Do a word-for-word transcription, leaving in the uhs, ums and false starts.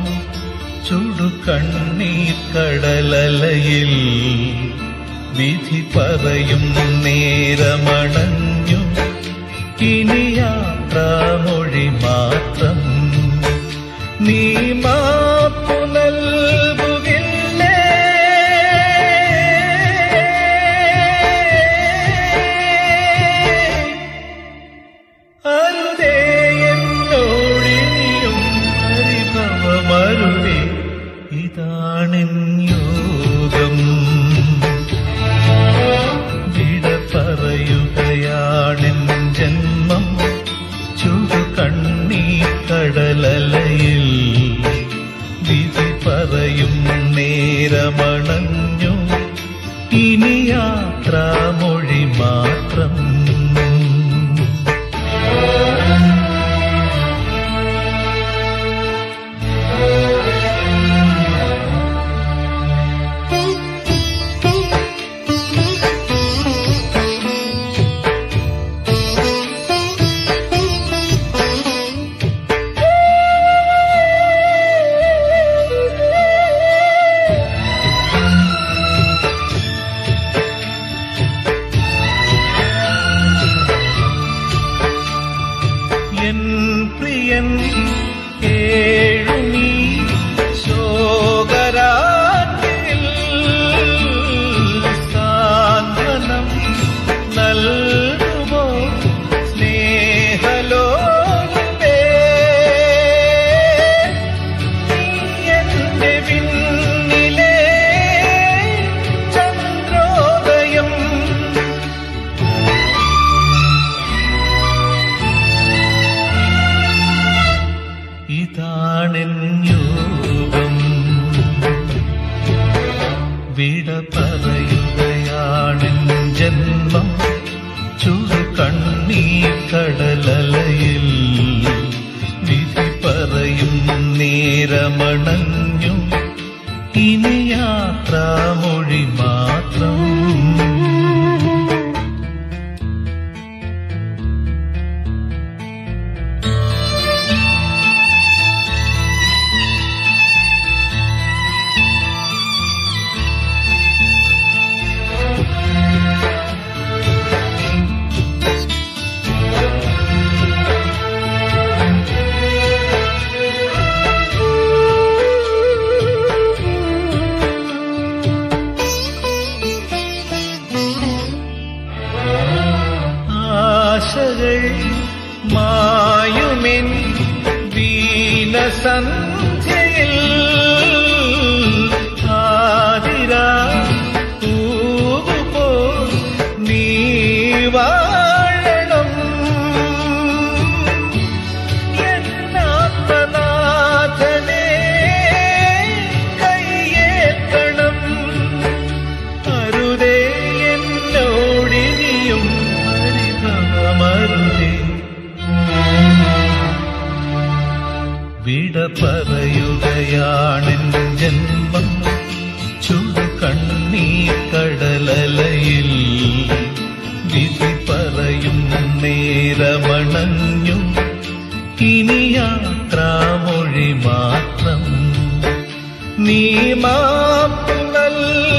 ചുടുകണ്ണീർ കടലലയിൽ വിധി പറയും നേരമണഞ്ഞു. ഇനി യാത്രാമൊഴി മാത്രം. നീ മാപ്പു നൽകുകില്ലേ? അരുതേ എന്നോടിനിയും പരിഭവമരുതേ, ഇതാണെൻ യോഗം. വിട പറയുകയാണെൻ ജന്മം ചുടുകണ്ണീർ കടലലയിൽ വിധി പറയും നേരമണഞ്ഞു. ഇനി യാത്രാമൊഴി മാത്രം. വിട പറയുകയാണെൻ ജന്മം ചുടുകണ്ണീർ കടലലയിൽ വിധി പറയും നേരമണഞ്ഞു. ഇനി യാത്രാമൊഴി മാത്രം. മായുമെൻ വീണസന്ധ്യയിൽ ആതിരാ പൂവുപോ നീ വാഴണം. എന്നാത്മനാഥനെ കൈയേൽക്കണം. അരുതേ എന്നോടിനിയും പരിഭവമരുതേ. വിട പറയുകയാണെൻ ജന്മം ചുടുകണ്ണീർ കടലലയിൽ വിധി പറയും നേരമണഞ്ഞു. ഇനി യാത്രാമൊഴി മാത്രം. നീ മാപ്പു